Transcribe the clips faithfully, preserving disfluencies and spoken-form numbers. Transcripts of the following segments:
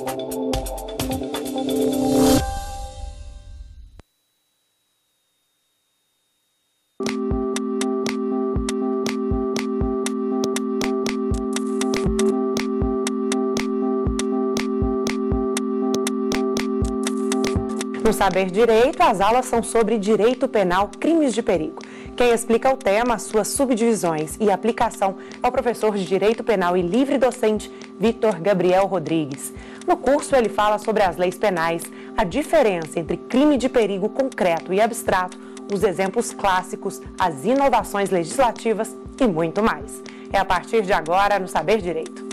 No Saber Direito, as aulas são sobre direito penal, crimes de perigo. Quem explica o tema, suas subdivisões e aplicação é o professor de Direito Penal e livre docente Vitor Gabriel Rodrigues. No curso, ele fala sobre as leis penais, a diferença entre crime de perigo concreto e abstrato, os exemplos clássicos, as inovações legislativas e muito mais. É a partir de agora no Saber Direito.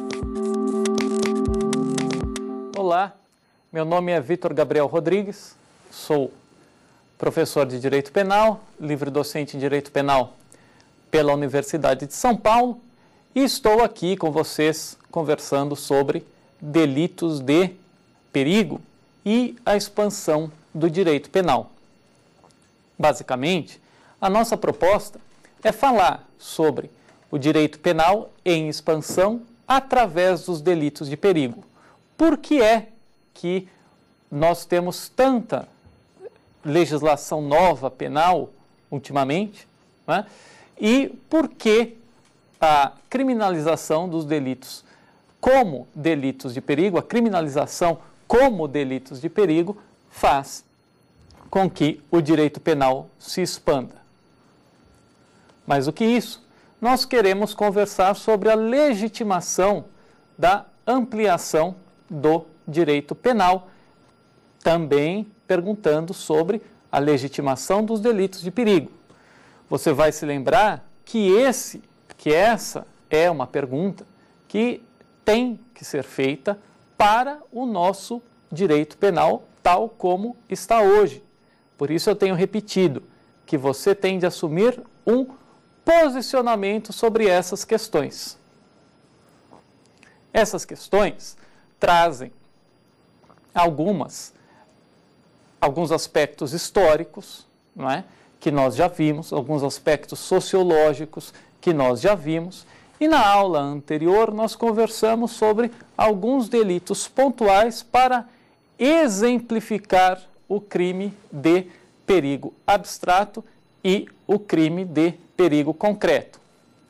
Olá, meu nome é Vitor Gabriel Rodrigues, sou professor de Direito Penal, livre docente em Direito Penal pela Universidade de São Paulo e estou aqui com vocês conversando sobre delitos de perigo e a expansão do direito penal. Basicamente, a nossa proposta é falar sobre o direito penal em expansão através dos delitos de perigo. Por que é que nós temos tanta legislação nova penal ultimamente, né? E por que a criminalização dos delitos como delitos de perigo, a criminalização como delitos de perigo faz com que o direito penal se expanda. Mais do que isso, nós queremos conversar sobre a legitimação da ampliação do direito penal, também perguntando sobre a legitimação dos delitos de perigo. Você vai se lembrar que esse, que essa é uma pergunta que tem que ser feita para o nosso direito penal tal como está hoje. Por isso eu tenho repetido que você tem de assumir um posicionamento sobre essas questões. Essas questões trazem algumas alguns aspectos históricos, não é? Que nós já vimos, alguns aspectos sociológicos que nós já vimos, e na aula anterior nós conversamos sobre alguns delitos pontuais para exemplificar o crime de perigo abstrato e o crime de perigo concreto.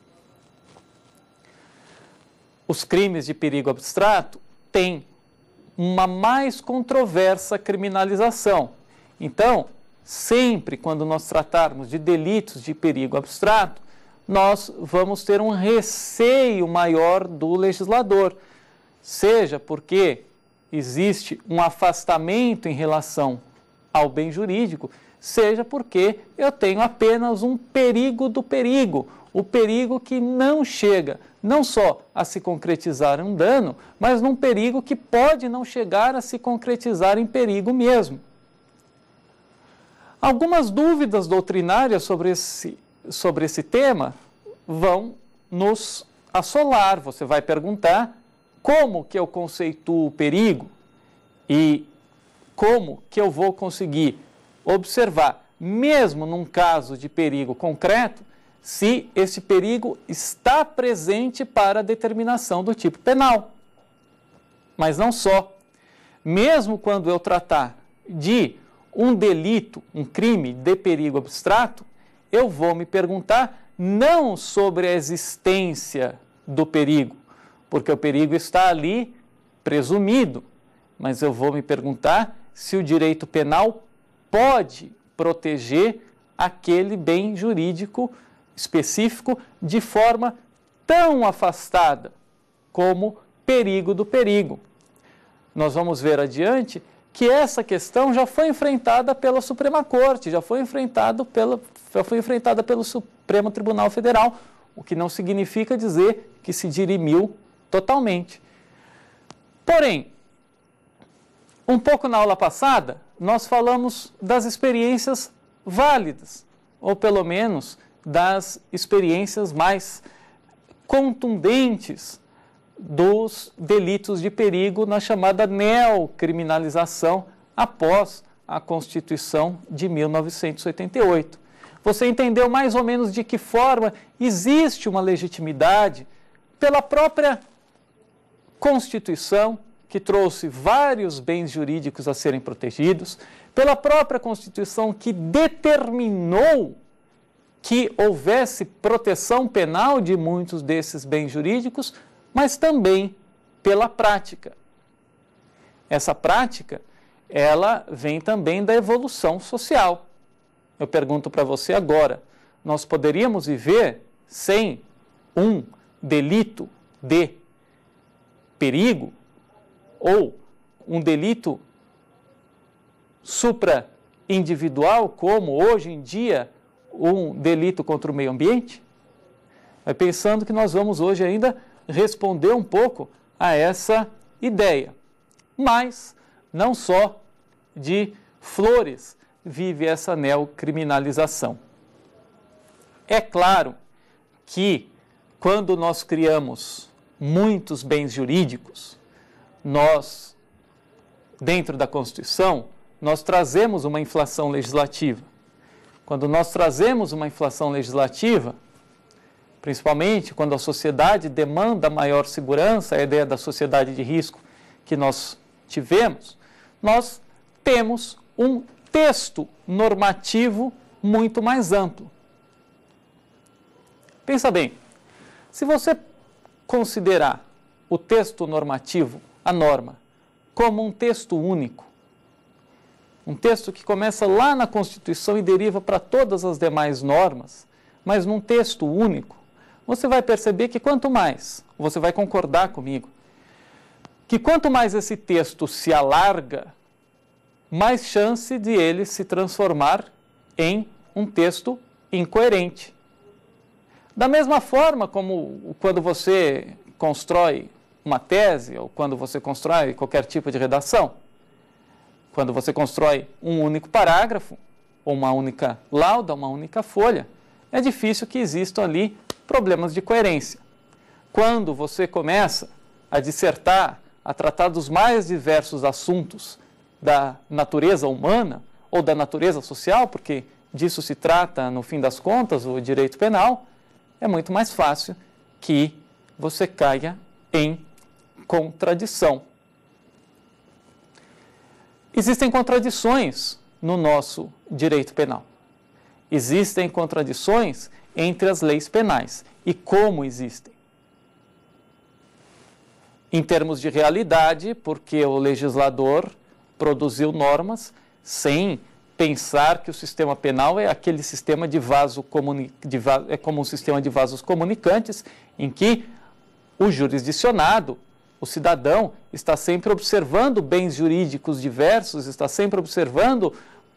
Os crimes de perigo abstrato têm uma mais controversa criminalização. Então, sempre quando nós tratarmos de delitos de perigo abstrato, nós vamos ter um receio maior do legislador, seja porque existe um afastamento em relação ao bem jurídico, seja porque eu tenho apenas um perigo do perigo, o perigo que não chega não só a se concretizar um dano, mas num perigo que pode não chegar a se concretizar em perigo mesmo. Algumas dúvidas doutrinárias sobre esse, sobre esse tema vão nos assolar. Você vai perguntar como que eu conceituo o perigo e como que eu vou conseguir observar, mesmo num caso de perigo concreto, se esse perigo está presente para a determinação do tipo penal. Mas não só. Mesmo quando eu tratar de um delito, um crime de perigo abstrato, eu vou me perguntar não sobre a existência do perigo, porque o perigo está ali presumido, mas eu vou me perguntar se o direito penal pode proteger aquele bem jurídico específico de forma tão afastada como perigo do perigo. Nós vamos ver adiante que essa questão já foi enfrentada pela Suprema Corte, já foi, enfrentado pela, já foi enfrentada pelo Supremo Tribunal Federal, o que não significa dizer que se dirimiu totalmente. Porém, um pouco na aula passada, nós falamos das experiências válidas, ou pelo menos das experiências mais contundentes dos delitos de perigo na chamada neocriminalização após a Constituição de mil novecentos e oitenta e oito. Você entendeu mais ou menos de que forma existe uma legitimidade pela própria Constituição, que trouxe vários bens jurídicos a serem protegidos, pela própria Constituição que determinou que houvesse proteção penal de muitos desses bens jurídicos, mas também pela prática. Essa prática, ela vem também da evolução social. Eu pergunto para você agora, nós poderíamos viver sem um delito de perigo ou um delito supra-individual, como hoje em dia um delito contra o meio ambiente? Vai pensando que nós vamos hoje ainda responder um pouco a essa ideia. Mas não só de flores vive essa neocriminalização. É claro que quando nós criamos muitos bens jurídicos, nós, dentro da Constituição, nós trazemos uma inflação legislativa. Quando nós trazemos uma inflação legislativa, principalmente quando a sociedade demanda maior segurança, a ideia da sociedade de risco que nós tivemos, nós temos um texto normativo muito mais amplo. Pensa bem, se você considerar o texto normativo, a norma, como um texto único, um texto que começa lá na Constituição e deriva para todas as demais normas, mas num texto único, você vai perceber que quanto mais, você vai concordar comigo, que quanto mais esse texto se alarga, mais chance de ele se transformar em um texto incoerente. Da mesma forma como quando você constrói uma tese ou quando você constrói qualquer tipo de redação, quando você constrói um único parágrafo, ou uma única lauda, uma única folha, é difícil que existam ali problemas de coerência. Quando você começa a dissertar, a tratar dos mais diversos assuntos da natureza humana ou da natureza social, porque disso se trata, no fim das contas, o direito penal, é muito mais fácil que você caia em contradição. Existem contradições no nosso direito penal. Existem contradições entre as leis penais. E como existem? Em termos de realidade, porque o legislador produziu normas sem pensar que o sistema penal é aquele sistema de vaso comuni- de va- é como um sistema de vasos comunicantes, em que o jurisdicionado, o cidadão, está sempre observando bens jurídicos diversos, está sempre observando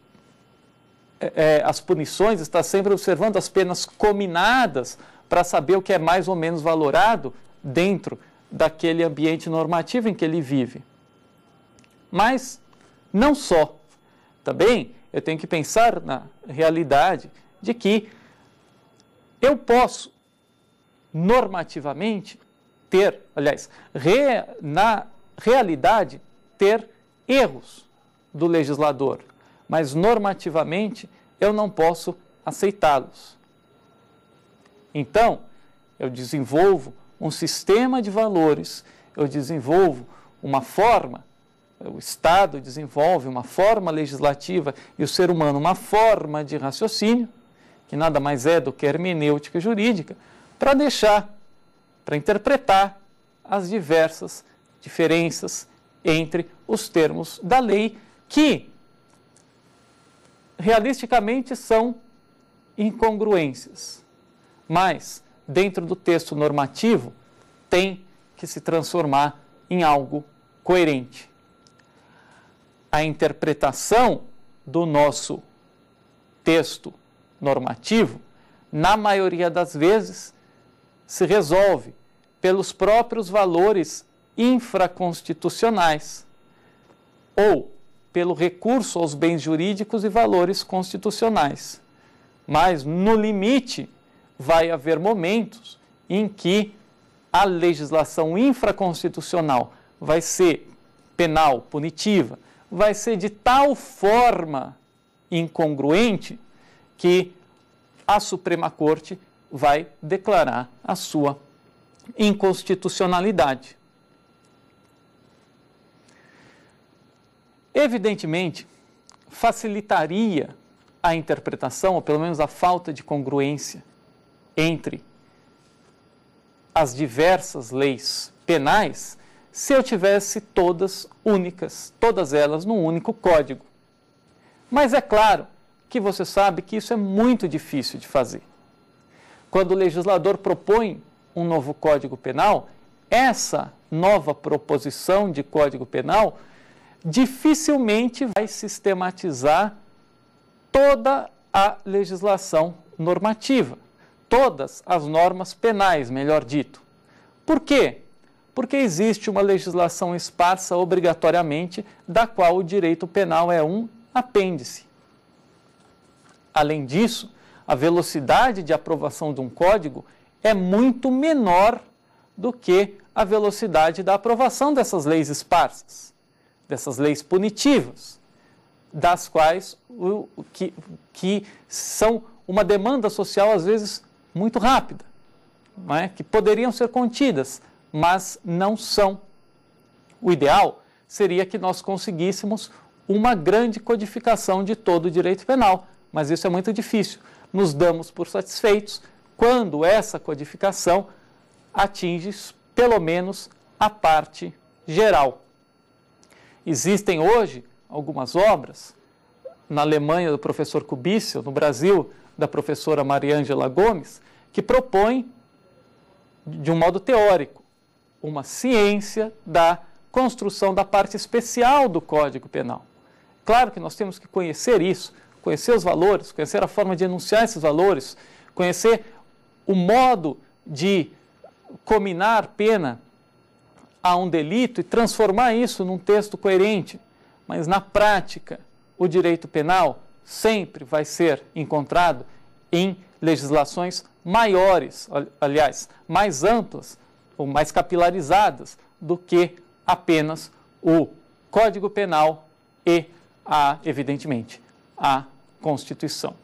é, as punições, está sempre observando as penas cominadas para saber o que é mais ou menos valorado dentro daquele ambiente normativo em que ele vive. Mas não só. Também eu tenho que pensar na realidade de que eu posso normativamente ter, aliás, re, na realidade, ter erros do legislador, mas normativamente eu não posso aceitá-los. Então, eu desenvolvo um sistema de valores, eu desenvolvo uma forma, o Estado desenvolve uma forma legislativa e o ser humano uma forma de raciocínio, que nada mais é do que hermenêutica jurídica, para deixar, para interpretar as diversas diferenças entre os termos da lei, que realisticamente são incongruências, mas dentro do texto normativo tem que se transformar em algo coerente. A interpretação do nosso texto normativo, na maioria das vezes, se resolve pelos próprios valores infraconstitucionais ou pelo recurso aos bens jurídicos e valores constitucionais. Mas, no limite, vai haver momentos em que a legislação infraconstitucional vai ser penal, punitiva, vai ser de tal forma incongruente que a Suprema Corte vai declarar a sua inconstitucionalidade. evidentemente, facilitaria a interpretação, ou pelo menos a falta de congruência entre as diversas leis penais, se eu tivesse todas únicas, todas elas num único código. Mas é claro que você sabe que isso é muito difícil de fazer. Quando o legislador propõe um novo Código Penal, essa nova proposição de Código Penal dificilmente vai sistematizar toda a legislação normativa, todas as normas penais, melhor dito. Por quê? Porque existe uma legislação esparsa obrigatoriamente, da qual o direito penal é um apêndice. Além disso, a velocidade de aprovação de um código é muito menor do que a velocidade da aprovação dessas leis esparsas, dessas leis punitivas, das quais o, que, que são uma demanda social, às vezes, muito rápida, não é? Que poderiam ser contidas, mas não são. O ideal seria que nós conseguíssemos uma grande codificação de todo o direito penal, mas isso é muito difícil. Nos damos por satisfeitos quando essa codificação atinge, pelo menos, a parte geral. Existem hoje algumas obras, na Alemanha do professor Kubitschek, no Brasil da professora Mariângela Gomes, que propõem, de um modo teórico, uma ciência da construção da parte especial do Código Penal. Claro que nós temos que conhecer isso, conhecer os valores, conhecer a forma de enunciar esses valores, conhecer o modo de cominar pena a um delito e transformar isso num texto coerente. Mas, na prática, o direito penal sempre vai ser encontrado em legislações maiores, aliás, mais amplas ou mais capilarizadas do que apenas o Código Penal e, a, evidentemente, a Constituição.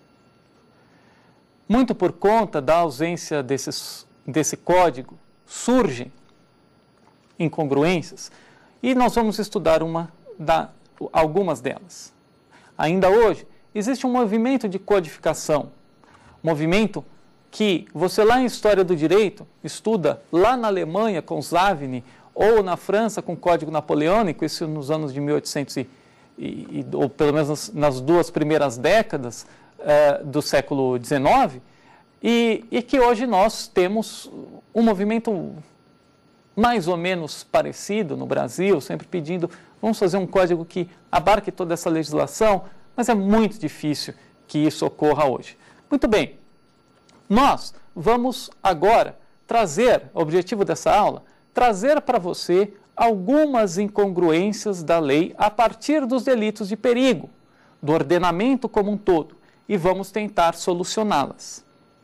Muito por conta da ausência desses, desse código, surgem incongruências e nós vamos estudar uma da, algumas delas. Ainda hoje, existe um movimento de codificação, movimento que você lá em História do Direito estuda lá na Alemanha com Savigny ou na França com o Código Napoleônico, isso nos anos de mil e oitocentos e, e, ou pelo menos nas, nas duas primeiras décadas uh, do século dezenove, e, e que hoje nós temos um movimento mais ou menos parecido no Brasil, sempre pedindo, vamos fazer um código que abarque toda essa legislação, mas é muito difícil que isso ocorra hoje. Muito bem, nós vamos agora trazer, o objetivo dessa aula, trazer para você algumas incongruências da lei a partir dos delitos de perigo, do ordenamento como um todo, e vamos tentar solucioná-las.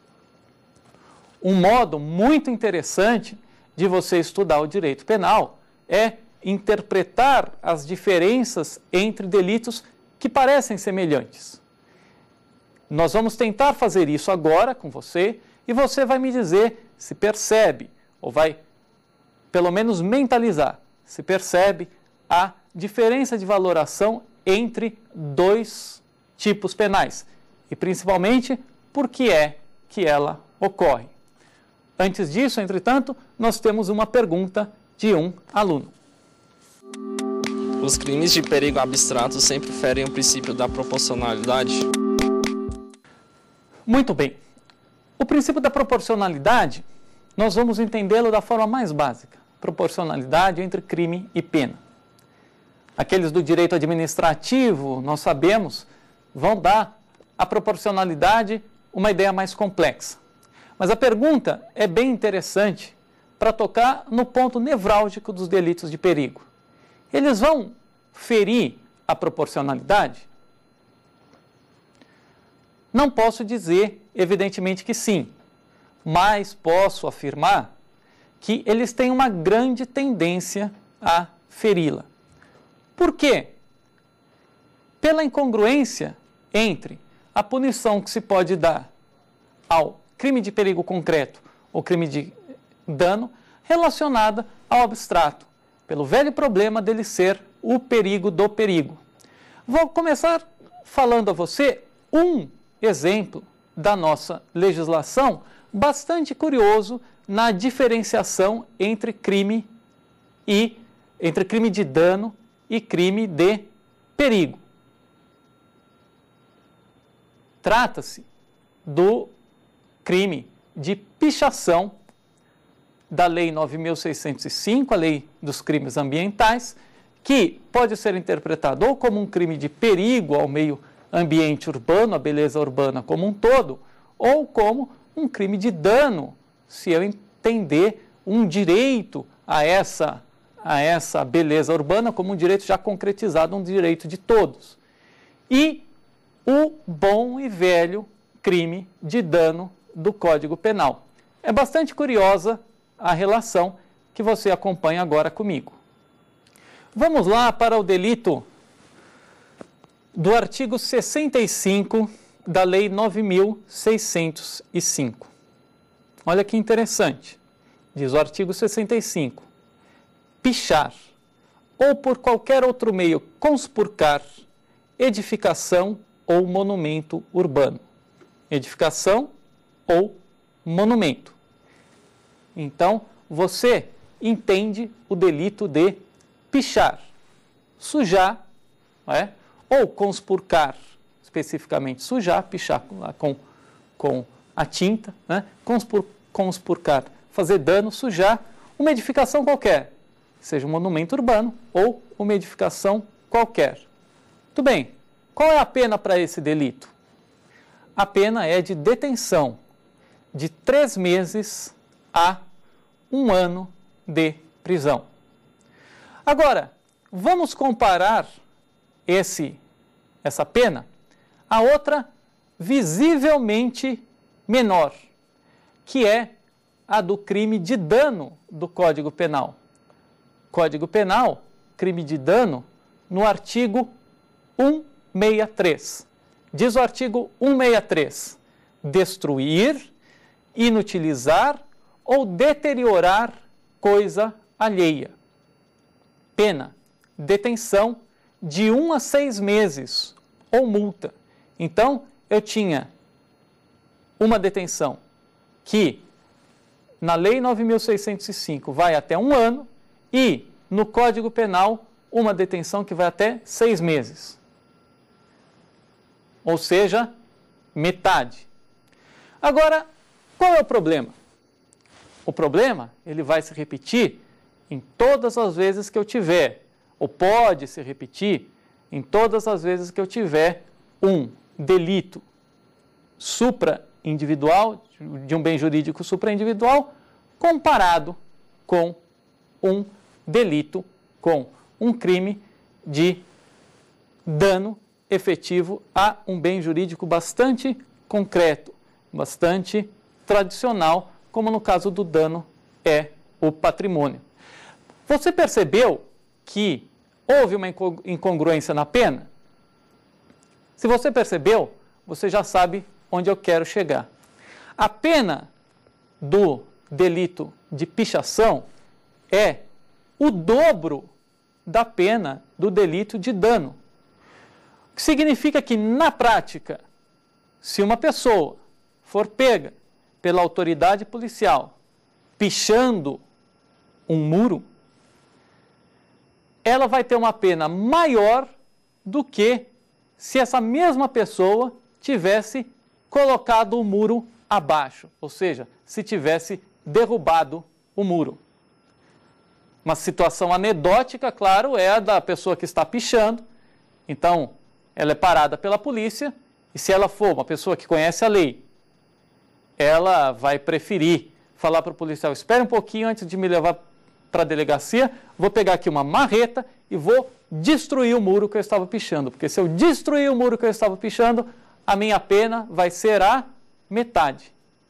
Um modo muito interessante de você estudar o direito penal é interpretar as diferenças entre delitos que parecem semelhantes. Nós vamos tentar fazer isso agora com você e você vai me dizer se percebe, ou vai pelo menos mentalizar, se percebe a diferença de valoração entre dois tipos penais e principalmente por que é que ela ocorre. Antes disso, entretanto, nós temos uma pergunta de um aluno. Os crimes de perigo abstrato sempre ferem o princípio da proporcionalidade? Muito bem. O princípio da proporcionalidade, nós vamos entendê-lo da forma mais básica. Proporcionalidade entre crime e pena. Aqueles do direito administrativo, nós sabemos, vão dar à proporcionalidade uma ideia mais complexa. Mas a pergunta é bem interessante para tocar no ponto nevrálgico dos delitos de perigo. Eles vão ferir a proporcionalidade? Não posso dizer, evidentemente, que sim, mas posso afirmar que eles têm uma grande tendência a feri-la. Por quê? Pela incongruência entre a punição que se pode dar ao crime de perigo concreto ou crime de dano relacionada ao abstrato, pelo velho problema dele ser o perigo do perigo. Vou começar falando a você um exemplo da nossa legislação bastante curioso na diferenciação entre crime e entre crime de dano e crime de perigo. Trata-se do crime de pichação da Lei nove mil seiscentos e cinco, a Lei dos Crimes Ambientais, que pode ser interpretado ou como um crime de perigo ao meio ambiente urbano, à beleza urbana como um todo, ou como um crime de dano, se eu entender um direito a essa, a essa beleza urbana como um direito já concretizado, um direito de todos. E o bom e velho crime de dano do Código Penal. É bastante curiosa a relação que você acompanha agora comigo. Vamos lá para o delito do artigo sessenta e cinco da Lei nove mil seiscentos e cinco. Olha que interessante. Diz o artigo sessenta e cinco. Pichar ou por qualquer outro meio conspurcar edificação ou monumento urbano. Edificação ou monumento. Então, você entende o delito de pichar, sujar, não é? Ou conspurcar, especificamente sujar, pichar com, com a tinta, né? Conspur, conspurcar, fazer dano, sujar uma edificação qualquer, seja um monumento urbano ou uma edificação qualquer. Tudo bem, qual é a pena para esse delito? A pena é de detenção de três meses a um ano de prisão. Agora, vamos comparar esse, essa pena a outra visivelmente menor, que é a do crime de dano do Código Penal. Código Penal, crime de dano, no artigo cento e sessenta e três. Diz o artigo cento e sessenta e três, destruir, inutilizar ou deteriorar coisa alheia. Pena, detenção de um a seis meses ou multa. Então, eu tinha uma detenção que na Lei nove mil seiscentos e cinco vai até um ano e no Código Penal uma detenção que vai até seis meses. Ou seja, metade. Agora, qual é o problema? O problema, ele vai se repetir em todas as vezes que eu tiver, ou pode se repetir em todas as vezes que eu tiver um delito supra-individual, de um bem jurídico supra-individual, comparado com um delito, com um crime de dano efetivo a um bem jurídico bastante concreto, bastante tradicional, como no caso do dano é o patrimônio. Você percebeu que houve uma incongruência na pena? Se você percebeu, você já sabe onde eu quero chegar. A pena do delito de pichação é o dobro da pena do delito de dano. O que significa que, na prática, se uma pessoa for pega pela autoridade policial pichando um muro, ela vai ter uma pena maior do que se essa mesma pessoa tivesse colocado o muro abaixo, ou seja, se tivesse derrubado o muro. Uma situação anedótica, claro, é a da pessoa que está pichando. Então, ela é parada pela polícia e se ela for uma pessoa que conhece a lei, ela vai preferir falar para o policial: espere um pouquinho antes de me levar para a delegacia, vou pegar aqui uma marreta e vou destruir o muro que eu estava pichando, porque se eu destruir o muro que eu estava pichando, a minha pena vai ser a metade.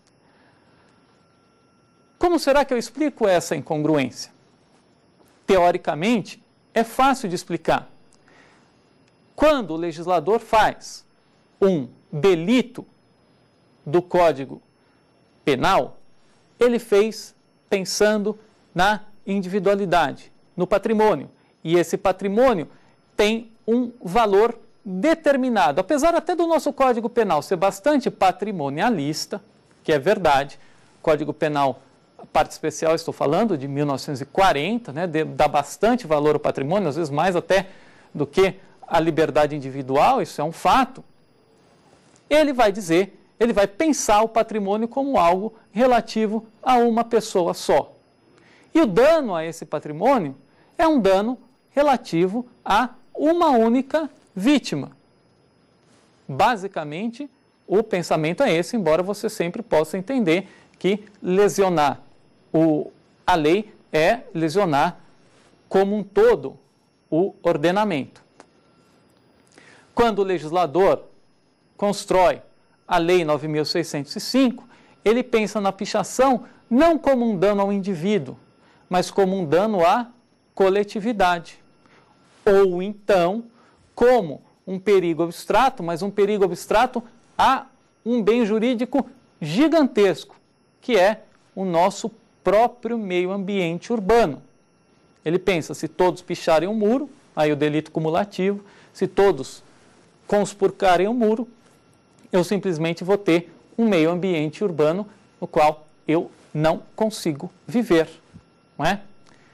Como será que eu explico essa incongruência? Teoricamente, é fácil de explicar. Quando o legislador faz um delito do Código Penal, ele fez pensando na individualidade, no patrimônio. E esse patrimônio tem um valor determinado, apesar até do nosso Código Penal ser bastante patrimonialista, que é verdade, Código Penal, parte especial, estou falando, de mil novecentos e quarenta, né, de, dá bastante valor ao patrimônio, às vezes mais até do que a liberdade individual, isso é um fato. Ele vai dizer, ele vai pensar o patrimônio como algo relativo a uma pessoa só. E o dano a esse patrimônio é um dano relativo a uma única vítima. Basicamente, o pensamento é esse, embora você sempre possa entender que lesionar o, a lei é lesionar como um todo o ordenamento. Quando o legislador constrói a Lei nove mil seiscentos e cinco, ele pensa na pichação não como um dano ao indivíduo, mas como um dano à coletividade. Ou então, como um perigo abstrato, mas um perigo abstrato a um bem jurídico gigantesco, que é o nosso próprio meio ambiente urbano. Ele pensa, se todos picharem um muro, aí o delito cumulativo, se todos conspurcarem um muro, eu simplesmente vou ter um meio ambiente urbano no qual eu não consigo viver, não é?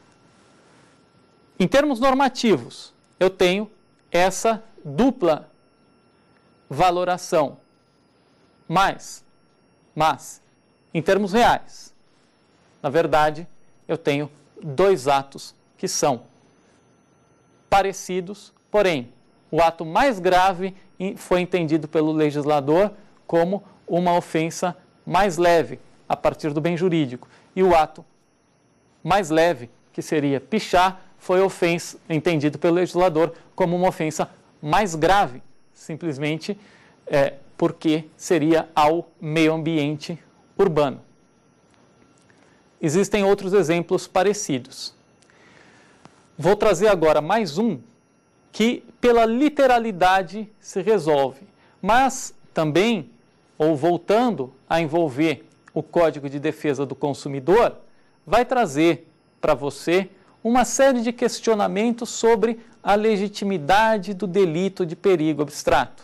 Em termos normativos, eu tenho essa dupla valoração, mas, mas, em termos reais, na verdade, eu tenho dois atos que são parecidos, porém, o ato mais grave foi entendido pelo legislador como uma ofensa mais leve, a partir do bem jurídico. E o ato mais leve, que seria pichar, foi ofensa, entendido pelo legislador como uma ofensa mais grave, simplesmente é, porque seria ao meio ambiente urbano. Existem outros exemplos parecidos. Vou trazer agora mais um que pela literalidade se resolve, mas também, ou voltando a envolver o Código de Defesa do Consumidor, vai trazer para você uma série de questionamentos sobre a legitimidade do delito de perigo abstrato.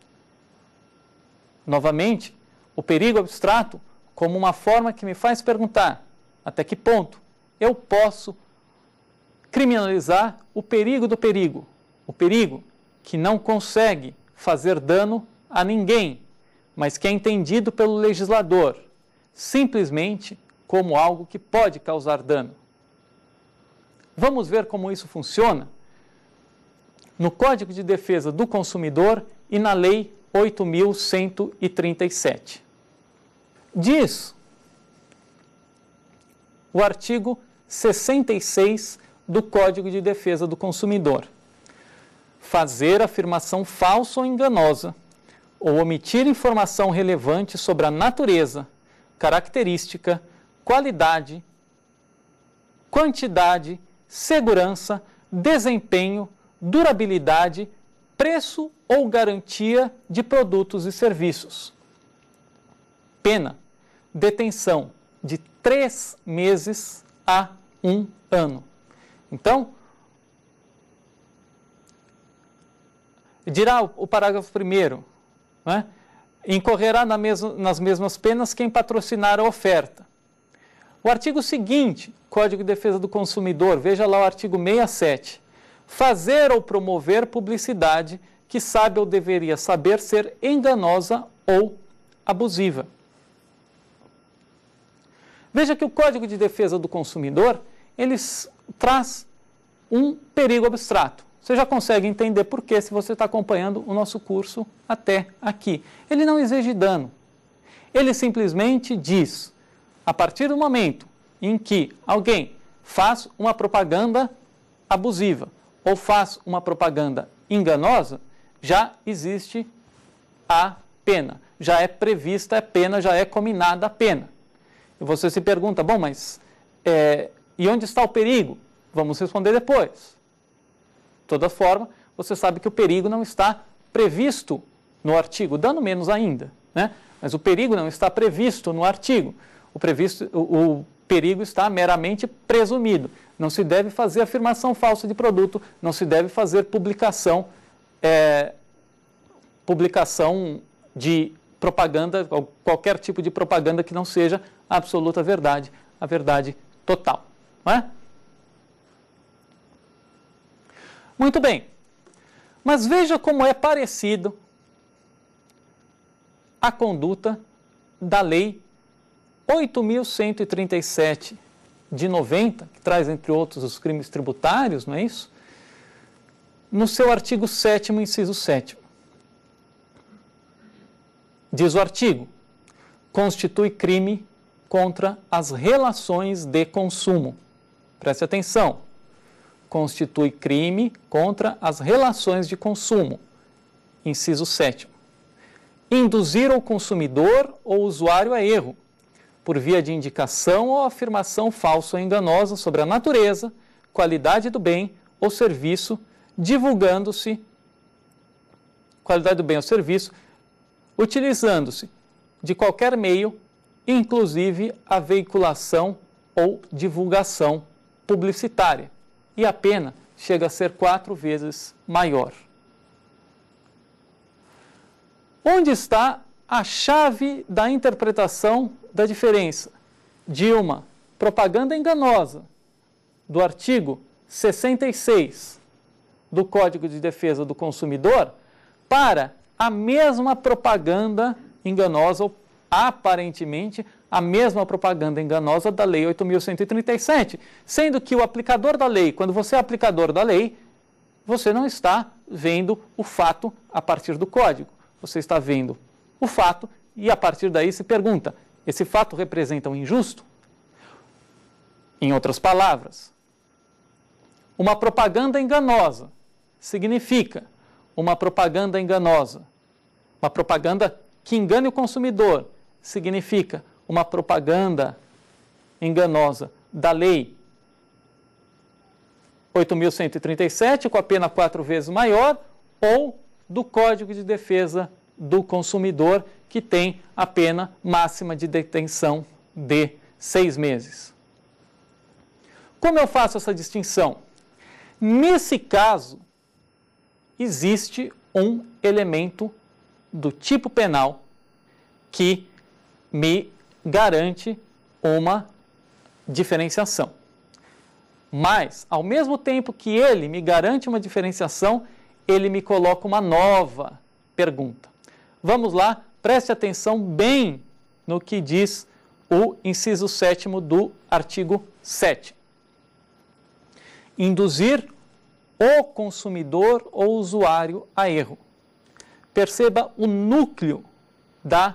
Novamente, o perigo abstrato como uma forma que me faz perguntar até que ponto eu posso criminalizar o perigo do perigo, o perigo que não consegue fazer dano a ninguém, mas que é entendido pelo legislador simplesmente como algo que pode causar dano. Vamos ver como isso funciona no Código de Defesa do Consumidor e na Lei oito mil cento e trinta e sete. Diz o artigo sessenta e seis do Código de Defesa do Consumidor: fazer afirmação falsa ou enganosa ou omitir informação relevante sobre a natureza, característica, qualidade, quantidade, segurança, desempenho, durabilidade, preço ou garantia de produtos e serviços. Pena: detenção de três meses a um ano. Então, dirá o, o parágrafo primeiro, né? Incorrerá na mesma, nas mesmas penas quem patrocinar a oferta. O artigo seguinte, Código de Defesa do Consumidor, veja lá o artigo sessenta e sete. Fazer ou promover publicidade que sabe ou deveria saber ser enganosa ou abusiva. Veja que o Código de Defesa do Consumidor, ele traz um perigo abstrato. Você já consegue entender por quê se você está acompanhando o nosso curso até aqui. Ele não exige dano. Ele simplesmente diz, a partir do momento em que alguém faz uma propaganda abusiva ou faz uma propaganda enganosa, já existe a pena. Já é prevista a pena, já é cominada a pena. E você se pergunta, bom, mas é, e onde está o perigo? Vamos responder depois. De toda forma, você sabe que o perigo não está previsto no artigo, dano menos ainda, né? Mas o perigo não está previsto no artigo. O, previsto, o, o perigo está meramente presumido. Não se deve fazer afirmação falsa de produto, não se deve fazer publicação é, publicação de propaganda, ou qualquer tipo de propaganda que não seja a absoluta verdade, a verdade total. Não é? Muito bem. Mas veja como é parecido a conduta da Lei oito mil cento e trinta e sete de noventa, que traz, entre outros, os crimes tributários, não é isso? No seu artigo sétimo, inciso sétimo. Diz o artigo: constitui crime contra as relações de consumo. Preste atenção. Constitui crime contra as relações de consumo. Inciso sétimo. Induzir o consumidor ou usuário a erro, por via de indicação ou afirmação falsa ou enganosa sobre a natureza, qualidade do bem ou serviço, divulgando-se, qualidade do bem ou serviço, utilizando-se de qualquer meio, inclusive a veiculação ou divulgação publicitária. E a pena chega a ser quatro vezes maior. Onde está a chave da interpretação da diferença de uma propaganda enganosa do artigo sessenta e seis do Código de Defesa do Consumidor para a mesma propaganda enganosa, ou aparentemente a mesma propaganda enganosa da Lei oito mil cento e trinta e sete, sendo que o aplicador da lei, quando você é aplicador da lei, você não está vendo o fato a partir do código, você está vendo o fato e a partir daí se pergunta, esse fato representa um injusto? Em outras palavras, uma propaganda enganosa significa uma propaganda enganosa, uma propaganda que engane o consumidor, significa uma propaganda enganosa da Lei oito mil cento e trinta e sete, com a pena quatro vezes maior, ou do Código de Defesa do Consumidor, que tem a pena máxima de detenção de seis meses. Como eu faço essa distinção? Nesse caso, existe um elemento do tipo penal que me garante uma diferenciação. Mas, ao mesmo tempo que ele me garante uma diferenciação, ele me coloca uma nova pergunta. Vamos lá, preste atenção bem no que diz o inciso sétimo do artigo sete. Induzir o consumidor ou usuário a erro. Perceba o núcleo da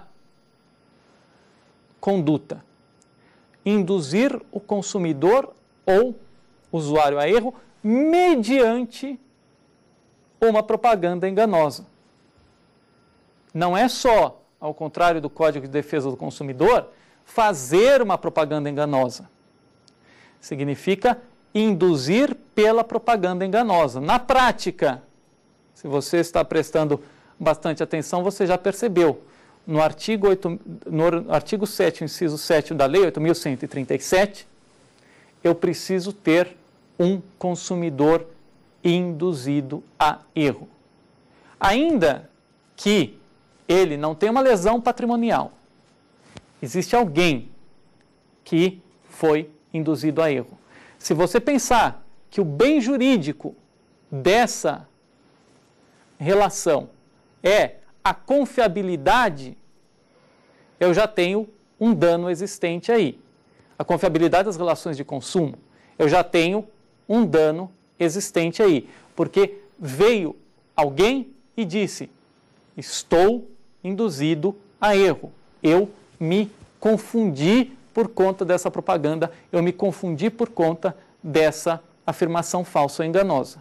conduta. Induzir o consumidor ou usuário a erro mediante uma propaganda enganosa. Não é só, ao contrário do Código de Defesa do Consumidor, fazer uma propaganda enganosa. Significa induzir pela propaganda enganosa. Na prática, se você está prestando bastante atenção, você já percebeu. No artigo, oito, no artigo sete, inciso sete da Lei oito mil cento e trinta e sete, eu preciso ter um consumidor induzido a erro. Ainda que ele não tenha uma lesão patrimonial, existe alguém que foi induzido a erro. Se você pensar que o bem jurídico dessa relação é a confiabilidade, eu já tenho um dano existente aí. A confiabilidade das relações de consumo, eu já tenho um dano existente aí. Porque veio alguém e disse, estou induzido a erro. Eu me confundi por conta dessa propaganda, eu me confundi por conta dessa afirmação falsa ou enganosa.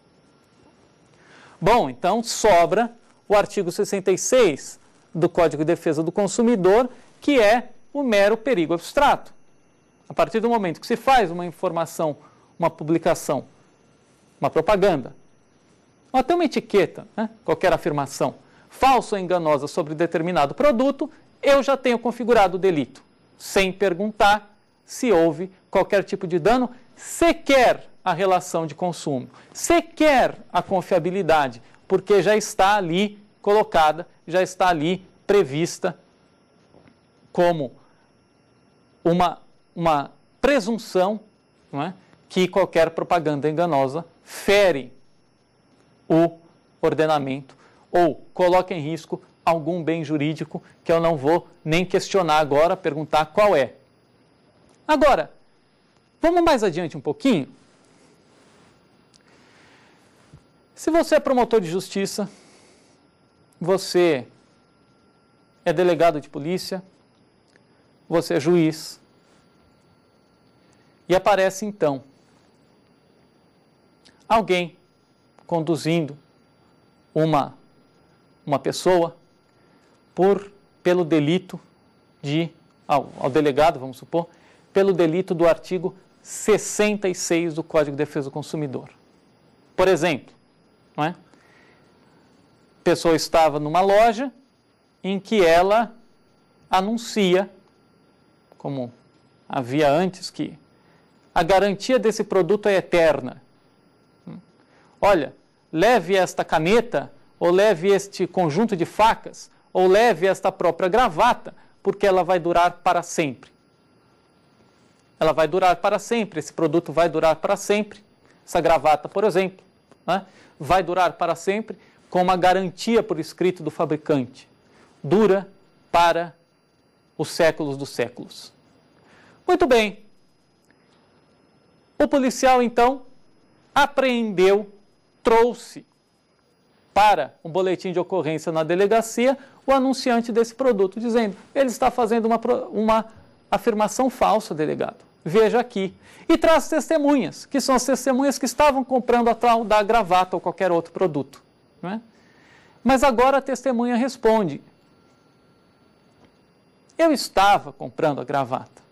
Bom, então sobra o artigo sessenta e seis do Código de Defesa do Consumidor, que é o mero perigo abstrato. A partir do momento que se faz uma informação, uma publicação, uma propaganda, ou até uma etiqueta, né? Qualquer afirmação falsa ou enganosa sobre determinado produto, eu já tenho configurado o delito, sem perguntar se houve qualquer tipo de dano, sequer a relação de consumo, sequer a confiabilidade, porque já está ali colocada, já está ali prevista como uma, uma presunção, não é, que qualquer propaganda enganosa fere o ordenamento ou coloca em risco algum bem jurídico que eu não vou nem questionar agora, perguntar qual é. Agora, vamos mais adiante um pouquinho. Se você é promotor de justiça, você é delegado de polícia, você é juiz, e aparece então alguém conduzindo uma, uma pessoa por, pelo delito de, ao, ao delegado, vamos supor, pelo delito do artigo sessenta e seis do Código de Defesa do Consumidor. Por exemplo, não é? A pessoa estava numa loja em que ela anuncia, como havia antes, que a garantia desse produto é eterna. Olha, leve esta caneta, ou leve este conjunto de facas, ou leve esta própria gravata, porque ela vai durar para sempre. Ela vai durar para sempre, esse produto vai durar para sempre. Essa gravata, por exemplo, né, vai durar para sempre com uma garantia por escrito do fabricante. Dura para os séculos dos séculos. Muito bem. O policial, então, apreendeu, trouxe para um boletim de ocorrência na delegacia o anunciante desse produto, dizendo, ele está fazendo uma, uma afirmação falsa, delegado. Veja aqui. E traz testemunhas, que são as testemunhas que estavam comprando a tal da gravata ou qualquer outro produto. Não é? Mas agora a testemunha responde, eu estava comprando a gravata,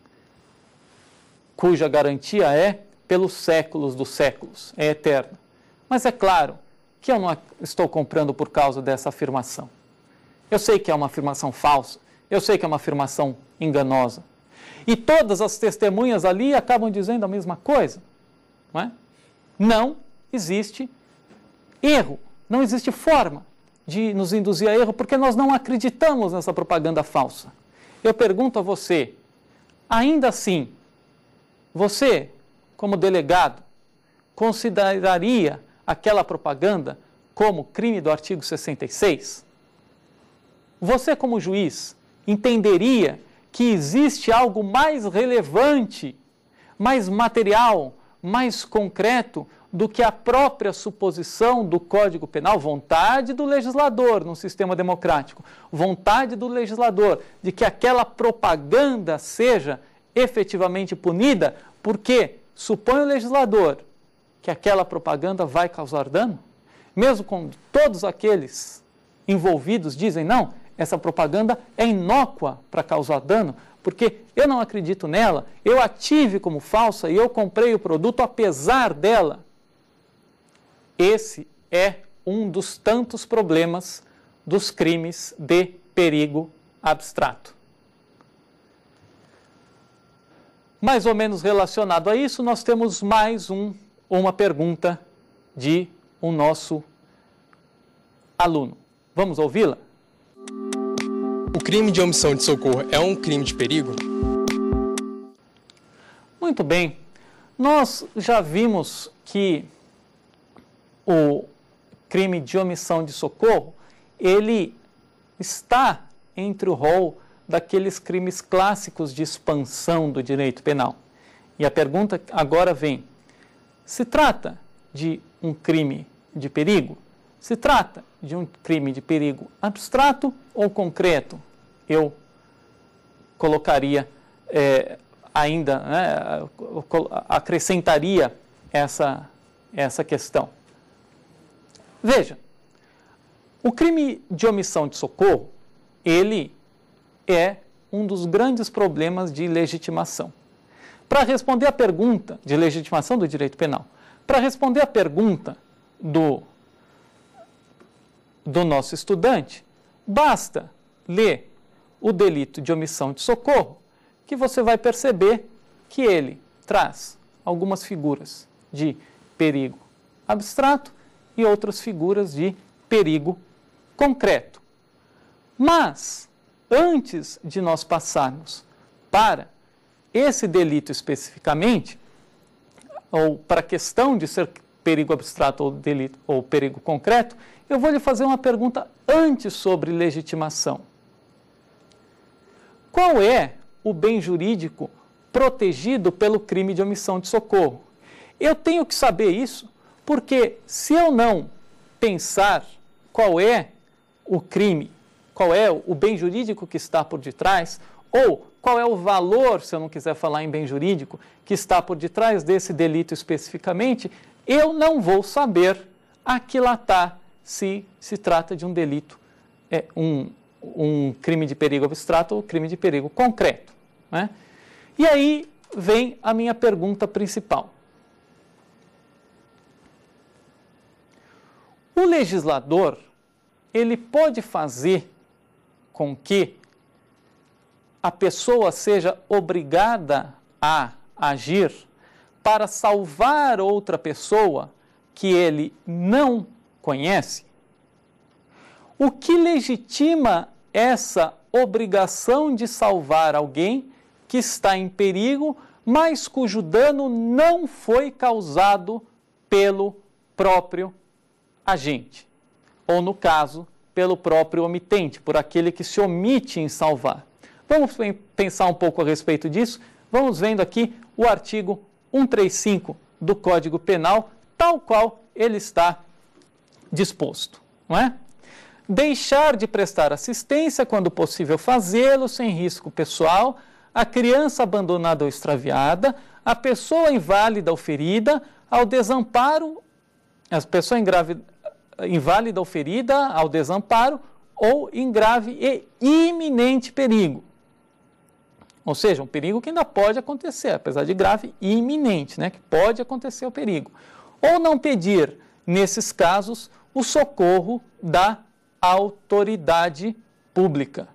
cuja garantia é pelos séculos dos séculos, é eterna. Mas é claro que eu não estou comprando por causa dessa afirmação. Eu sei que é uma afirmação falsa, eu sei que é uma afirmação enganosa. E todas as testemunhas ali acabam dizendo a mesma coisa. Não é? Não existe erro, não existe forma de nos induzir a erro, porque nós não acreditamos nessa propaganda falsa. Eu pergunto a você, ainda assim, você, como delegado, consideraria aquela propaganda como crime do artigo sessenta e seis? Você, como juiz, entenderia que existe algo mais relevante, mais material, mais concreto do que a própria suposição do Código Penal, vontade do legislador num sistema democrático, vontade do legislador de que aquela propaganda seja efetivamente punida, porque supõe o legislador que aquela propaganda vai causar dano, mesmo quando todos aqueles envolvidos dizem, não, essa propaganda é inócua para causar dano, porque eu não acredito nela, eu a tive como falsa e eu comprei o produto apesar dela. Esse é um dos tantos problemas dos crimes de perigo abstrato. Mais ou menos relacionado a isso, nós temos mais um, uma pergunta de um nosso aluno. Vamos ouvi-la? O crime de omissão de socorro é um crime de perigo? Muito bem. Nós já vimos que o crime de omissão de socorro, ele está entre o rol daqueles crimes clássicos de expansão do direito penal. E a pergunta agora vem, se trata de um crime de perigo? Se trata de um crime de perigo abstrato ou concreto? Eu colocaria é, ainda, né, acrescentaria essa, essa questão. Veja, o crime de omissão de socorro, ele é um dos grandes problemas de legitimação. Para responder à pergunta de legitimação do direito penal, para responder à pergunta do, do nosso estudante, basta ler o delito de omissão de socorro, que você vai perceber que ele traz algumas figuras de perigo abstrato e outras figuras de perigo concreto. Mas, antes de nós passarmos para esse delito especificamente, ou para a questão de ser perigo abstrato ou delito ou perigo concreto, eu vou lhe fazer uma pergunta antes sobre legitimação. Qual é o bem jurídico protegido pelo crime de omissão de socorro? Eu tenho que saber isso porque se eu não pensar qual é o crime, qual é o bem jurídico que está por detrás, ou qual é o valor, se eu não quiser falar em bem jurídico, que está por detrás desse delito especificamente, eu não vou saber aquilatar se se trata de um delito, é, um, um crime de perigo abstrato ou crime de perigo concreto, né? E aí vem a minha pergunta principal. O legislador, ele pode fazer com que a pessoa seja obrigada a agir para salvar outra pessoa que ele não conhece? O que legitima essa obrigação de salvar alguém que está em perigo, mas cujo dano não foi causado pelo próprio agente? Ou, no caso, pelo próprio omitente, por aquele que se omite em salvar. Vamos pensar um pouco a respeito disso? Vamos vendo aqui o artigo cento e trinta e cinco do Código Penal, tal qual ele está disposto, não é? Deixar de prestar assistência, quando possível fazê-lo, sem risco pessoal, a criança abandonada ou extraviada, a pessoa inválida ou ferida, ao desamparo, a pessoa engrávida, inválida ou ferida, ao desamparo, ou em grave e iminente perigo. Ou seja, um perigo que ainda pode acontecer, apesar de grave e iminente, né? Que pode acontecer o perigo. Ou não pedir, nesses casos, o socorro da autoridade pública.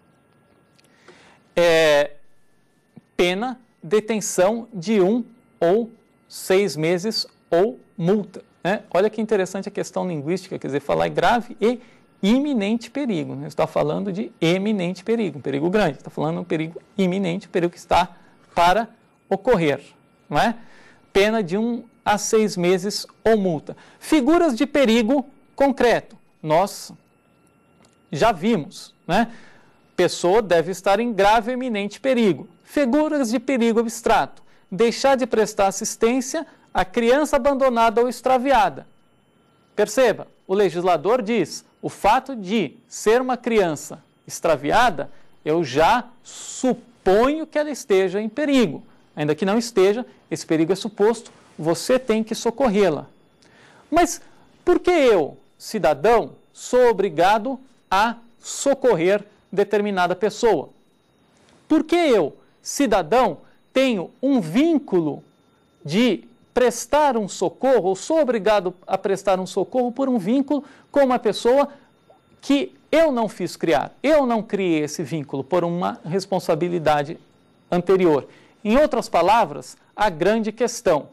É, pena, detenção de um ou seis meses ou multa. Né? Olha que interessante a questão linguística, quer dizer, falar em grave e iminente perigo. Não está falando de eminente perigo, um perigo grande. Está falando de um perigo iminente, um perigo que está para ocorrer. Não é? Pena de um a seis meses ou multa. Figuras de perigo concreto. Nós já vimos, né? Pessoa deve estar em grave ou iminente perigo. Figuras de perigo abstrato. Deixar de prestar assistência a criança abandonada ou extraviada. Perceba, o legislador diz, o fato de ser uma criança extraviada, eu já suponho que ela esteja em perigo. Ainda que não esteja, esse perigo é suposto, você tem que socorrê-la. Mas por que eu, cidadão, sou obrigado a socorrer determinada pessoa? Por que eu, cidadão, tenho um vínculo de prestar um socorro, ou sou obrigado a prestar um socorro por um vínculo com uma pessoa que eu não fiz criar? Eu não criei esse vínculo por uma responsabilidade anterior. Em outras palavras, a grande questão: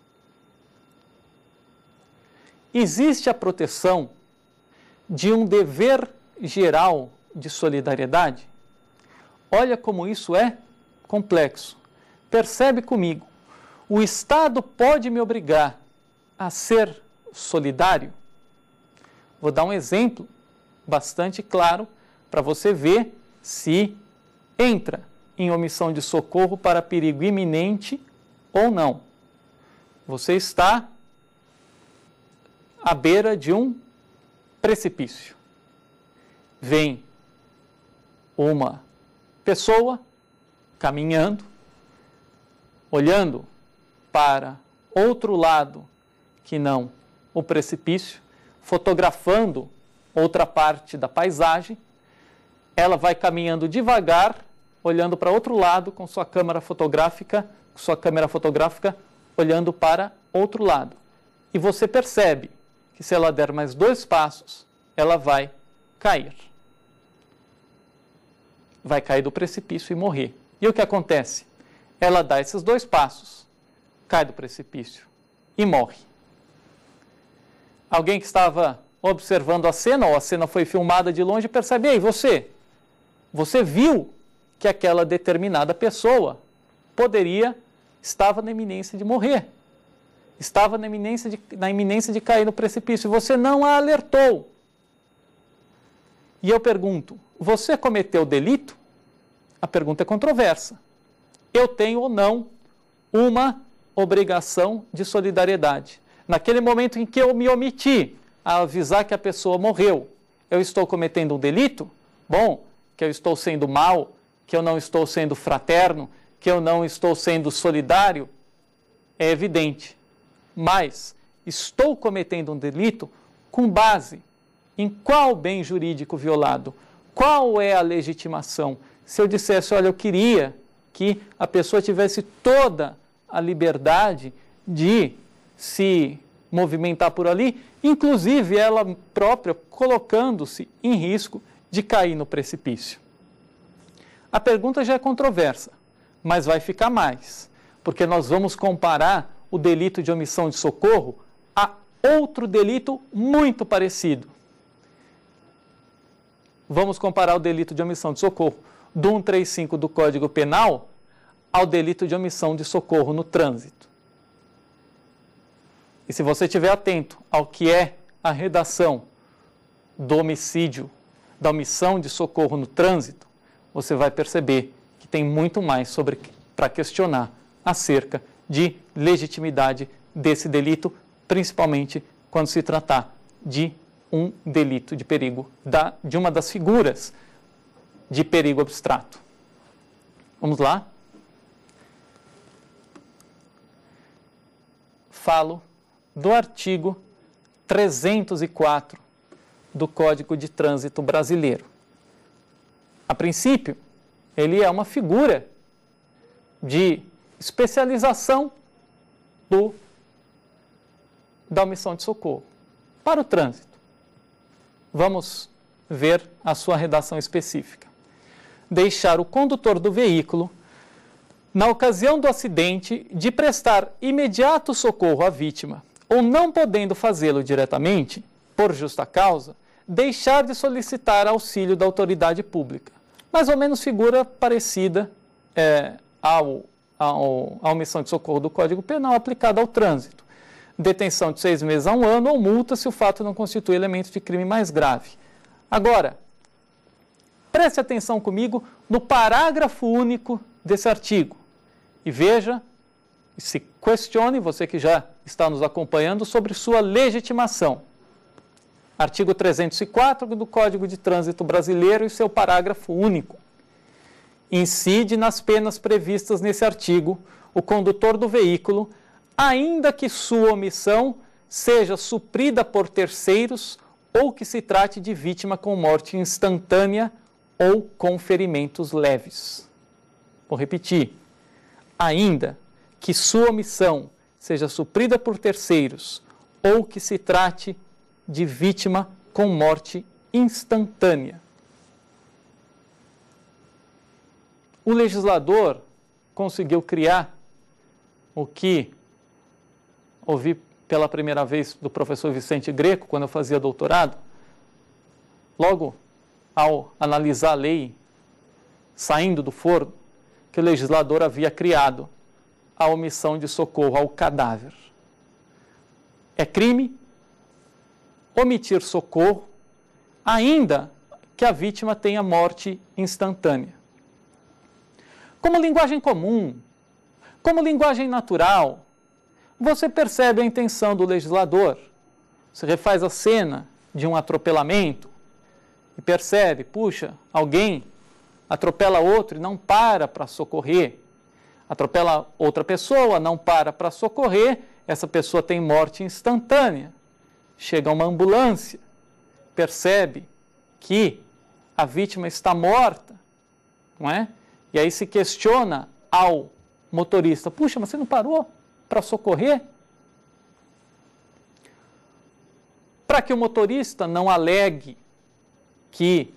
existe a proteção de um dever geral de solidariedade? Olha como isso é complexo. Percebe comigo. O Estado pode me obrigar a ser solidário? Vou dar um exemplo bastante claro para você ver se entra em omissão de socorro para perigo iminente ou não. Você está à beira de um precipício. Vem uma pessoa caminhando, olhando para outro lado que não o precipício, fotografando outra parte da paisagem. Ela vai caminhando devagar, olhando para outro lado com sua câmera fotográfica, sua câmera fotográfica olhando para outro lado. E você percebe que se ela der mais dois passos, ela vai cair. Vai cair do precipício e morrer. E o que acontece? Ela dá esses dois passos, cai do precipício e morre. Alguém que estava observando a cena, ou a cena foi filmada de longe, percebe, ei, você, você viu que aquela determinada pessoa poderia, estava na iminência de morrer, estava na iminência de, na iminência de cair no precipício, e você não a alertou. E eu pergunto, você cometeu delito? A pergunta é controversa. Eu tenho ou não uma obrigação de solidariedade. Naquele momento em que eu me omiti a avisar que a pessoa morreu, eu estou cometendo um delito? Bom, que eu estou sendo mau, que eu não estou sendo fraterno, que eu não estou sendo solidário, é evidente. Mas estou cometendo um delito com base em qual bem jurídico violado? Qual é a legitimação? Se eu dissesse, olha, eu queria que a pessoa tivesse toda a liberdade de se movimentar por ali, inclusive ela própria colocando-se em risco de cair no precipício. A pergunta já é controversa, mas vai ficar mais, porque nós vamos comparar o delito de omissão de socorro a outro delito muito parecido. Vamos comparar o delito de omissão de socorro do cento e trinta e cinco do Código Penal ao delito de omissão de socorro no trânsito. E se você estiver atento ao que é a redação do homicídio, da omissão de socorro no trânsito, você vai perceber que tem muito mais sobre para questionar acerca de legitimidade desse delito, principalmente quando se tratar de um delito de perigo, da, de uma das figuras de perigo abstrato. Vamos lá? Falo do artigo trezentos e quatro do Código de Trânsito Brasileiro. A princípio, ele é uma figura de especialização do, da omissão de socorro para o trânsito. Vamos ver a sua redação específica. Deixar o condutor do veículo, na ocasião do acidente, de prestar imediato socorro à vítima, ou não podendo fazê-lo diretamente, por justa causa, deixar de solicitar auxílio da autoridade pública. Mais ou menos figura parecida é, ao, ao, à omissão de socorro do Código Penal aplicada ao trânsito. Detenção de seis meses a um ano ou multa se o fato não constitui elemento de crime mais grave. Agora, preste atenção comigo no parágrafo único desse artigo e veja, se questione, você que já está nos acompanhando, sobre sua legitimação. Artigo trezentos e quatro do Código de Trânsito Brasileiro e seu parágrafo único. Incide nas penas previstas nesse artigo o condutor do veículo, ainda que sua omissão seja suprida por terceiros ou que se trate de vítima com morte instantânea ou com ferimentos leves. Vou repetir. Ainda que sua omissão seja suprida por terceiros ou que se trate de vítima com morte instantânea. O legislador conseguiu criar o que ouvi pela primeira vez do professor Vicente Greco, quando eu fazia doutorado, logo ao analisar a lei saindo do forno, que o legislador havia criado a omissão de socorro ao cadáver. É crime omitir socorro, ainda que a vítima tenha morte instantânea. Como linguagem comum, como linguagem natural, você percebe a intenção do legislador. Você refaz a cena de um atropelamento e percebe, puxa, alguém atropela outro e não para para socorrer. Atropela outra pessoa, não para para socorrer, essa pessoa tem morte instantânea. Chega uma ambulância, percebe que a vítima está morta, não é? E aí se questiona ao motorista, puxa, mas você não parou para socorrer? Para que o motorista não alegue que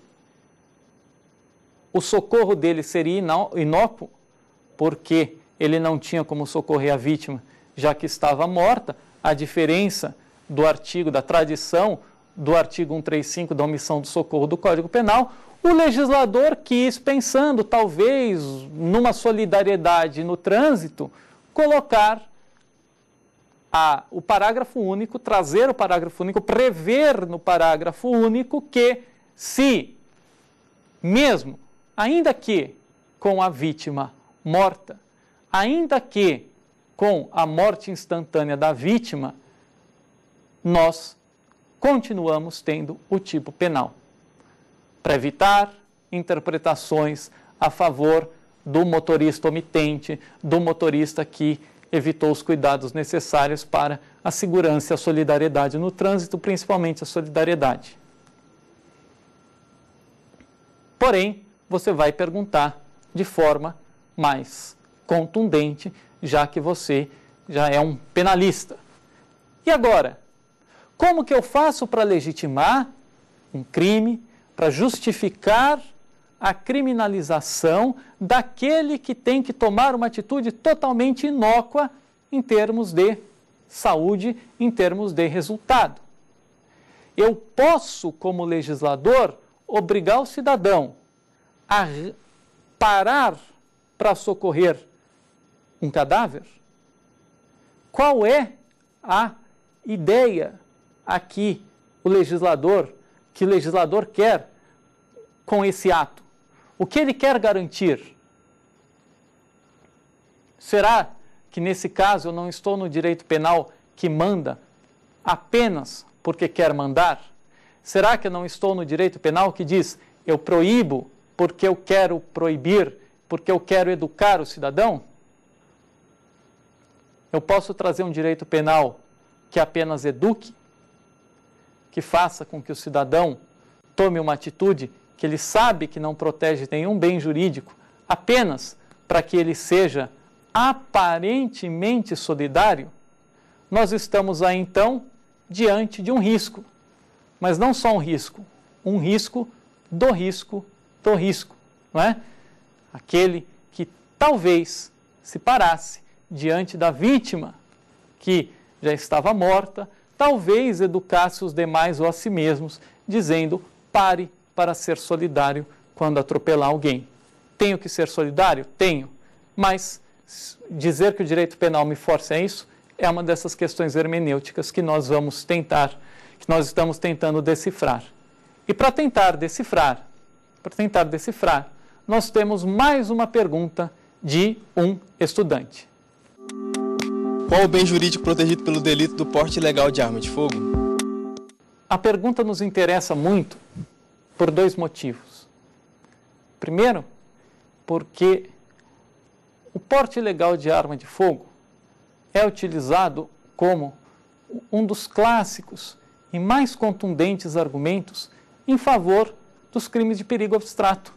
o socorro dele seria inócuo, porque ele não tinha como socorrer a vítima, já que estava morta, a diferença do artigo, da tradição do artigo cento e trinta e cinco da omissão do socorro do Código Penal, o legislador quis, pensando talvez numa solidariedade no trânsito, colocar a, o parágrafo único, trazer o parágrafo único, prever no parágrafo único que se, mesmo, ainda que com a vítima morta, ainda que com a morte instantânea da vítima, nós continuamos tendo o tipo penal, para evitar interpretações a favor do motorista omitente, do motorista que evitou os cuidados necessários para a segurança e a solidariedade no trânsito, principalmente a solidariedade. Porém, você vai perguntar de forma mais contundente, já que você já é um penalista. E agora, como que eu faço para legitimar um crime, para justificar a criminalização daquele que tem que tomar uma atitude totalmente inócua em termos de saúde, em termos de resultado? Eu posso, como legislador, obrigar o cidadão a parar para socorrer um cadáver? Qual é a ideia aqui, o legislador, que o legislador quer com esse ato? O que ele quer garantir? Será que nesse caso eu não estou no direito penal que manda apenas porque quer mandar? Será que eu não estou no direito penal que diz eu proíbo porque eu quero proibir, porque eu quero educar o cidadão? Eu posso trazer um direito penal que apenas eduque, que faça com que o cidadão tome uma atitude que ele sabe que não protege nenhum bem jurídico, apenas para que ele seja aparentemente solidário? Nós estamos aí, então, diante de um risco. Mas não só um risco, um risco do risco do risco, não é? Aquele que talvez se parasse diante da vítima que já estava morta, talvez educasse os demais ou a si mesmos, dizendo: pare para ser solidário quando atropelar alguém. Tenho que ser solidário? Tenho. Mas dizer que o direito penal me força a isso é uma dessas questões hermenêuticas que nós vamos tentar, que nós estamos tentando decifrar. E para tentar decifrar, para tentar decifrar, nós temos mais uma pergunta de um estudante. Qual o bem jurídico protegido pelo delito do porte ilegal de arma de fogo? A pergunta nos interessa muito por dois motivos. Primeiro, porque o porte ilegal de arma de fogo é utilizado como um dos clássicos e mais contundentes argumentos em favor dos crimes de perigo abstrato.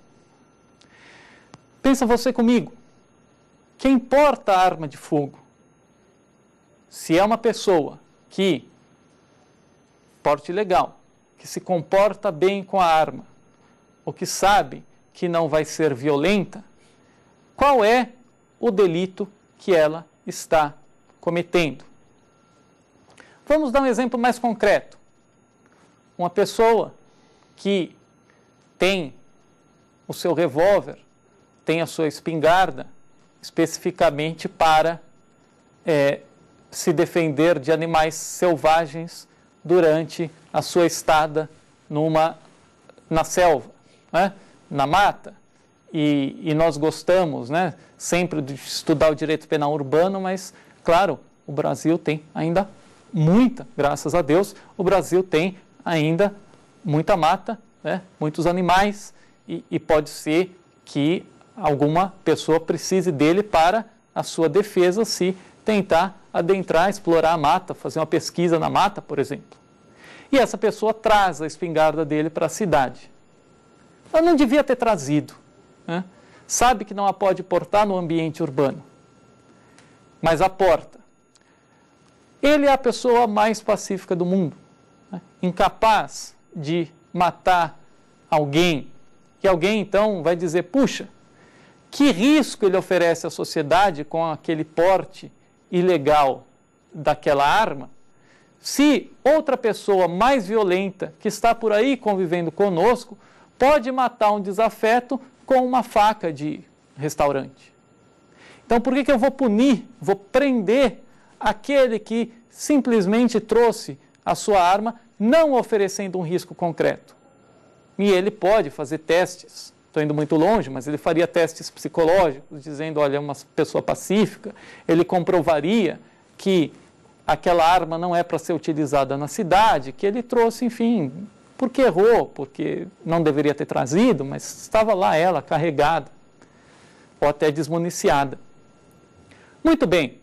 Pensa você comigo, quem porta a arma de fogo, se é uma pessoa que, porte ilegal, que se comporta bem com a arma, ou que sabe que não vai ser violenta, qual é o delito que ela está cometendo? Vamos dar um exemplo mais concreto. Uma pessoa que tem o seu revólver, tem a sua espingarda, especificamente para é, se defender de animais selvagens durante a sua estada numa, na selva, né? Na mata. E, e nós gostamos, né, sempre de estudar o direito penal urbano, mas, claro, o Brasil tem ainda muita, graças a Deus, o Brasil tem ainda muita mata, né, muitos animais, e, e pode ser que alguma pessoa precise dele para a sua defesa, se tentar adentrar, explorar a mata, fazer uma pesquisa na mata, por exemplo. E essa pessoa traz a espingarda dele para a cidade. Ela não devia ter trazido, né? Sabe que não a pode portar no ambiente urbano, mas a porta. Ele é a pessoa mais pacífica do mundo, né? Incapaz de matar alguém, e alguém então vai dizer: puxa, que risco ele oferece à sociedade com aquele porte ilegal daquela arma, se outra pessoa mais violenta que está por aí convivendo conosco pode matar um desafeto com uma faca de restaurante. Então, por que que eu vou punir, vou prender aquele que simplesmente trouxe a sua arma, não oferecendo um risco concreto? E ele pode fazer testes, estou indo muito longe, mas ele faria testes psicológicos, dizendo, olha, é uma pessoa pacífica, ele comprovaria que aquela arma não é para ser utilizada na cidade, que ele trouxe, enfim, porque errou, porque não deveria ter trazido, mas estava lá ela, carregada, ou até desmuniciada. Muito bem,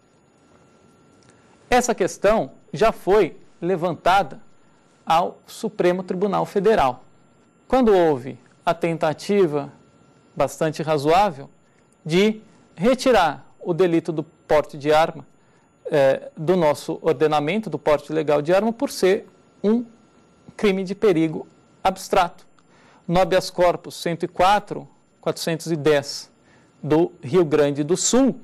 essa questão já foi levantada ao Supremo Tribunal Federal. Quando houve a tentativa, bastante razoável, de retirar o delito do porte de arma eh, do nosso ordenamento, do porte legal de arma, por ser um crime de perigo abstrato. No habeas corpus cento e quatro, quatrocentos e dez do Rio Grande do Sul,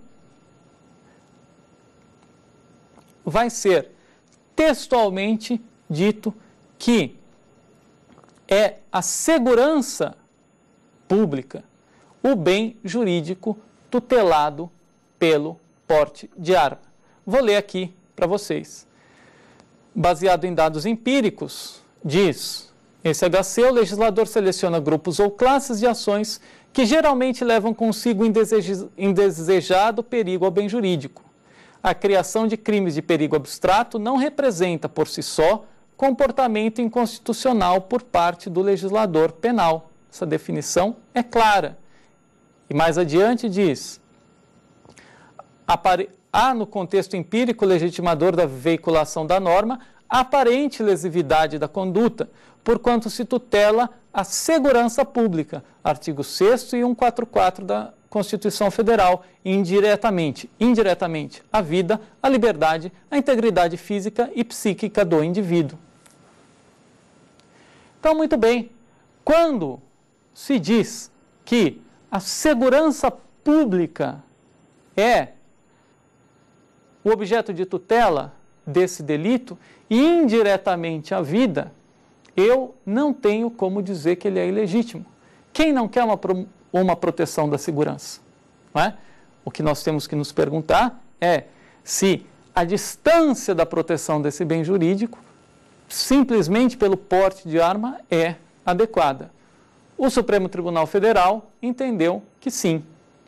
vai ser textualmente dito que é a segurança pública o bem jurídico tutelado pelo porte de arma. Vou ler aqui para vocês. Baseado em dados empíricos, diz esse H C, o legislador seleciona grupos ou classes de ações que geralmente levam consigo indesejado perigo ao bem jurídico. A criação de crimes de perigo abstrato não representa, por si só, comportamento inconstitucional por parte do legislador penal. Essa definição é clara. E mais adiante diz, há no contexto empírico legitimador da veiculação da norma aparente lesividade da conduta, porquanto se tutela a segurança pública, artigo sexto e cento e quarenta e quatro da Constituição Federal, indiretamente, indiretamente, a vida, a liberdade, a integridade física e psíquica do indivíduo. Então, muito bem, quando se diz que a segurança pública é o objeto de tutela desse delito e indiretamente a vida, eu não tenho como dizer que ele é ilegítimo. Quem não quer uma, uma proteção da segurança? Não é? O que nós temos que nos perguntar é se a distância da proteção desse bem jurídico, simplesmente pelo porte de arma, é adequada. O Supremo Tribunal Federal entendeu que sim.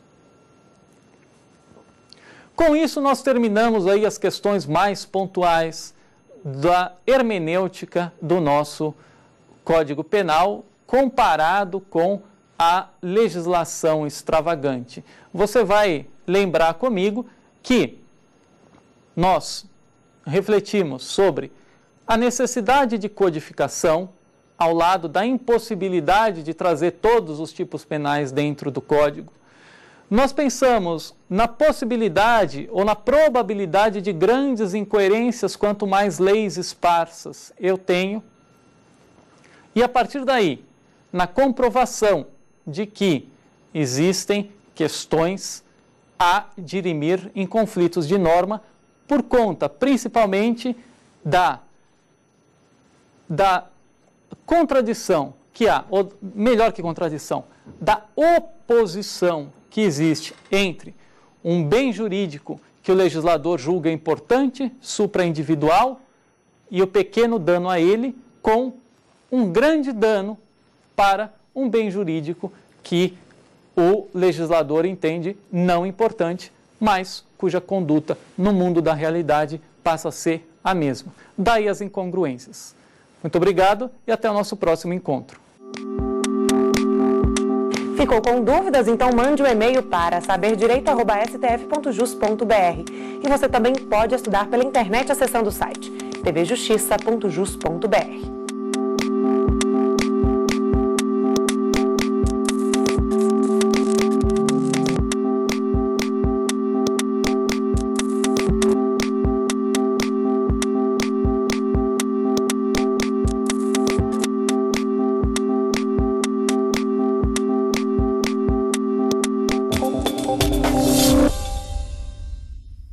Com isso, nós terminamos aí as questões mais pontuais da hermenêutica do nosso Código Penal, comparado com a legislação extravagante. Você vai lembrar comigo que nós refletimos sobre a necessidade de codificação ao lado da impossibilidade de trazer todos os tipos penais dentro do Código. Nós pensamos na possibilidade ou na probabilidade de grandes incoerências quanto mais leis esparsas eu tenho. E a partir daí, na comprovação de que existem questões a dirimir em conflitos de norma por conta, principalmente, da, da contradição que há, ou melhor que contradição, da oposição que existe entre um bem jurídico que o legislador julga importante, supraindividual, e o pequeno dano a ele, com um grande dano para um bem jurídico que o legislador entende não importante, mas cuja conduta no mundo da realidade passa a ser a mesma. Daí as incongruências. Muito obrigado e até o nosso próximo encontro. Ficou com dúvidas? Então mande um e-mail para saber direito arroba s t f ponto jus ponto b r. E você também pode estudar pela internet acessando o site t v justiça ponto jus ponto b r.